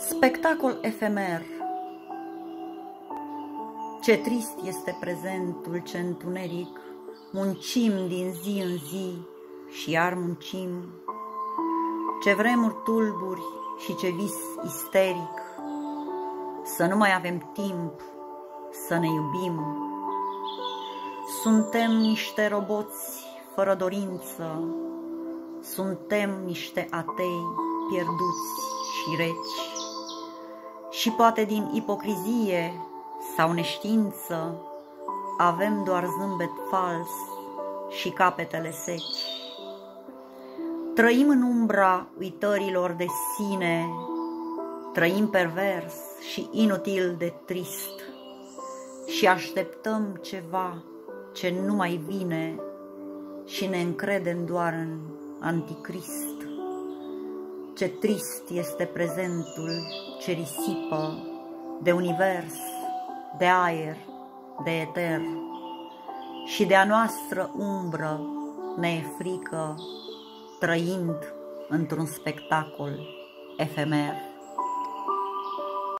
Spectacol efemer. Ce trist este prezentul, ce întuneric, muncim din zi în zi și iar muncim. Ce vremuri tulburi și ce vis isteric, să nu mai avem timp să ne iubim. Suntem niște roboți fără dorință, suntem niște atei pierduți și reci. Și poate din ipocrizie sau neștiință avem doar zâmbet fals și capetele seci. Trăim în umbra uitărilor de sine, trăim pervers și inutil de trist și așteptăm ceva ce nu mai vine și ne încredem doar în anticrist. Ce trist este prezentul ce risipă de univers, de aer, de eter, și de a noastră umbră ne e frică, trăind într-un spectacol efemer.